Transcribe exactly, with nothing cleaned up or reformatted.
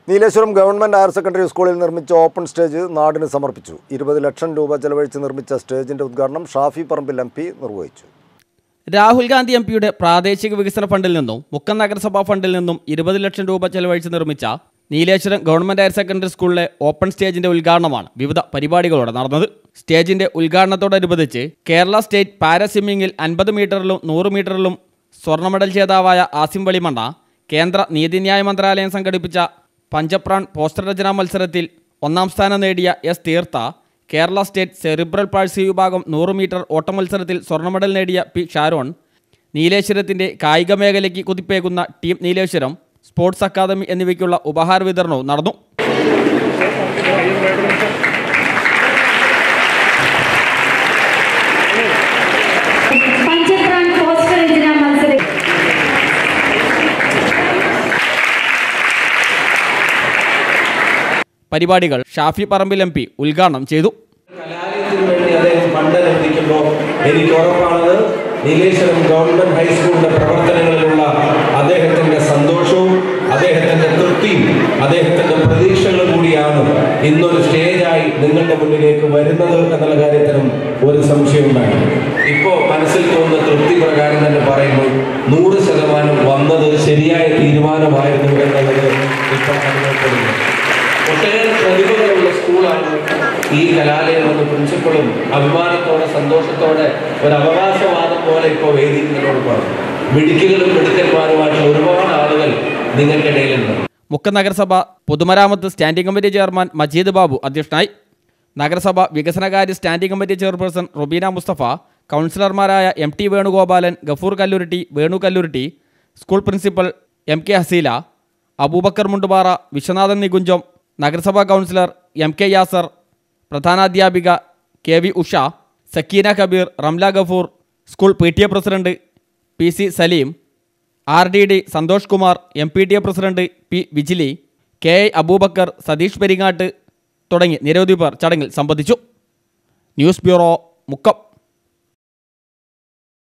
Nileshwaram government higher secondary സ്കൂളിൽ നിർമ്മിച്ച open stage നാടിന് സമർപ്പിച്ചു. ഇരുപത് ലക്ഷം രൂപ ചെലവഴിച്ച് നിർമ്മിച്ച സ്റ്റേജിന്റെ ഉദ്ഘാടനം ഷാഫി പറമ്പിൽ എം പി നിർവഹിച്ചു. രാഹുൽ ഗാന്ധി എം പിയുടെ പ്രാദേശിക വികസന ഫണ്ടിൽ നിന്നും മുക്കം നഗരസഭാ ഫണ്ടിൽ നിന്നും ഇരുപത് ലക്ഷം രൂപ ചെലവഴിച്ച് നിർമ്മിച്ച നീലേശ്വരം ഗവൺമെന്റ് ഹയർ സെക്കൻഡറി സ്കൂളിലെ ഓപ്പൺ സ്റ്റേജിന്റെ ഉദ്ഘാടനമാണ് വിവിധ പരിപാടികളോടെ നടന്നത്. സ്റ്റേജിന്റെ ഉദ്ഘാടനത്തോടനുബന്ധിച്ച് കേരള സ്റ്റേറ്റ് പാരാ സ്വിമ്മിംഗിൽ അൻപത് മീറ്ററിലും നൂറ് മീറ്ററിലും സ്വർണ്ണ മെഡൽ ജേതാവായ ആസിം വളിമണ്ണ, കേന്ദ്ര നീതിന്യായ മന്ത്രാലയം സംഘടിപ്പിച്ച പഞ്ചപ്രാൺ പോസ്റ്റർ രചനാ മത്സരത്തിൽ ഒന്നാം സ്ഥാനം നേടിയ എസ് തീർത്ത, കേരള സ്റ്റേറ്റ് സെറിബ്രൽ പാൾസി വിഭാഗം നൂറ് മീറ്റർ ഓട്ട മത്സരത്തിൽ സ്വർണ്ണ മെഡൽ നേടിയ പി ഷാരോൺ, നീലേശ്വരത്തിൻ്റെ കായിക മേഖലയ്ക്ക് കുതിപ്പേകുന്ന ടീം നീലേശ്വരം സ്പോർട്സ് അക്കാദമി എന്നിവയ്ക്കുള്ള ഉപഹാര വിതരണവും നടന്നു. പരിപാടികൾ ഷാഫി പറമ്പിൽ എം പി ഉദ്ഘാടനം ചെയ്തു. കലാലയത്തിന് വേണ്ടി അദ്ദേഹം ഫണ്ട് അനുവദിക്കുമ്പോൾ എനിക്ക് ഉറപ്പാണ് നീലേശ്വരം ഗവൺമെന്റ് ഹൈസ്കൂളിന്റെ പ്രവർത്തനങ്ങളിലുള്ള അദ്ദേഹത്തിന്റെ സന്തോഷവും അദ്ദേഹത്തിന്റെ തൃപ്തിയും അദ്ദേഹത്തിന്റെ പ്രതീക്ഷകളും കൂടിയാണ് ഇന്നൊരു സ്റ്റേജായി നിങ്ങളുടെ മുന്നിലേക്ക് വരുന്നത് എന്നുള്ള കാര്യത്തിനും ഒരു സംശയവും വേണം. ഇപ്പോൾ മനസ്സിൽ തോന്നുന്ന തൃപ്തി പ്രകാരം തന്നെ പറയുമ്പോൾ നൂറ് ശതമാനം വന്നത് ശരിയായ തീരുമാനമായിരുന്നു എന്നുള്ളത് ഇപ്പോൾ അനുഭവപ്പെടുന്നു. ഒട്ടേറെ പ്രതിഭകളുള്ള സ്കൂളാണ് ഈ കലാലയം എന്ന പ്രിൻസിപ്പളും അഭിമാനത്തോടെ സന്തോഷത്തോടെ ഒരു അവകാശവാദം പോലെ ഇപ്പോൾ വേദിയിൽ നിന്നോട് പറഞ്ഞു. മിടുക്കികളും മിടുക്കന്മാരുമായിട്ടുള്ള ഒരുപാട് ആളുകൾ നിങ്ങൾക്കിടയിലുണ്ട്. മുക്കം നഗരസഭ പൊതുമരാമത്ത് standing committee chairman Majeed Babu അധ്യക്ഷനായി. നഗരസഭ വികസനകാര്യ standing committee chairperson Rubeena Musthafa, കൗൺസിലർമാരായ M T Venugopalan, Gafoor Kalluruthi, Venu Kalluruthi, school principal M K Haseela, Aboobacker Mundupara, Vishwanathan Nikuncham, നഗരസഭാ കൗൺസിലർ എം കെ യാസർ, പ്രധാനാധ്യാപിക K V Usha, Sakeena Kabeer, Ramla Gafoor, school P T A president P C Saleem, R D D Santhosh Kumar, M P T A president P Vijili, K I Abubakar, Satheesh Peringatt തുടങ്ങി നിരവധി പേർ ചടങ്ങിൽ സംബന്ധിച്ചു. News bureau, Mukkam.